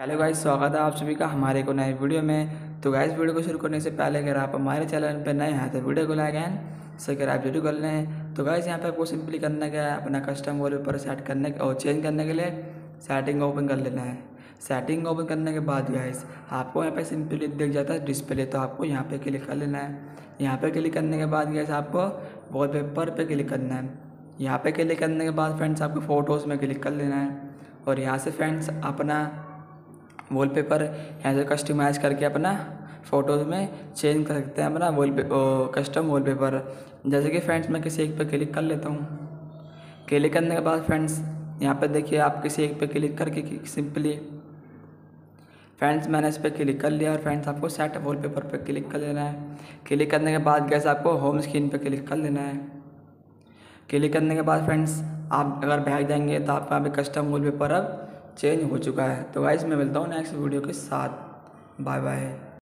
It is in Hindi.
हेलो गाइस, स्वागत है आप सभी का हमारे को नए वीडियो में। तो गाइस, वीडियो को शुरू करने से पहले अगर आप हमारे चैनल पर नए हैं तो वीडियो को लाइक एंड सब्सक्राइब जरूर कर लें। तो गाइस, यहाँ पे आपको सिंपली करना क्या है, अपना कस्टम वॉलपेपर सेट करने और चेंज करने के लिए सेटिंग ओपन कर लेना है। सेटिंग ओपन करने के बाद गाइस आपको यहाँ पे सिंपली दिख जाता है डिस्प्ले, तो आपको यहाँ पे क्लिक कर लेना है। यहाँ पे क्लिक करने के बाद गाइस आपको वॉलपेपर पे क्लिक करना है। यहाँ पे क्लिक करने के बाद फ्रेंड्स आपको फ़ोटोज़ में क्लिक कर लेना है और यहाँ से फ्रेंड्स अपना वॉलपेपर यहाँ से कस्टमाइज़ करके अपना फ़ोटोज़ में चेंज कर सकते हैं अपना कस्टम वॉलपेपर। जैसे कि फ्रेंड्स मैं किसी एक पे क्लिक कर लेता हूँ। क्लिक करने के बाद फ्रेंड्स यहाँ पे देखिए, आप किसी एक पे क्लिक करके सिंपली फ्रेंड्स मैंने इस पर क्लिक कर लिया और फ्रेंड्स आपको सेट वॉलपेपर पे क्लिक कर लेना है। क्लिक करने के बाद गैस आपको होम स्क्रीन पे क्लिक कर लेना है। क्लिक करने के बाद फ्रेंड्स आप अगर बैक जाएंगे तो आपका अभी कस्टम वॉलपेपर अब चेंज हो चुका है। तो गाइस मैं मिलता हूँ नेक्स्ट वीडियो के साथ। Bye bye.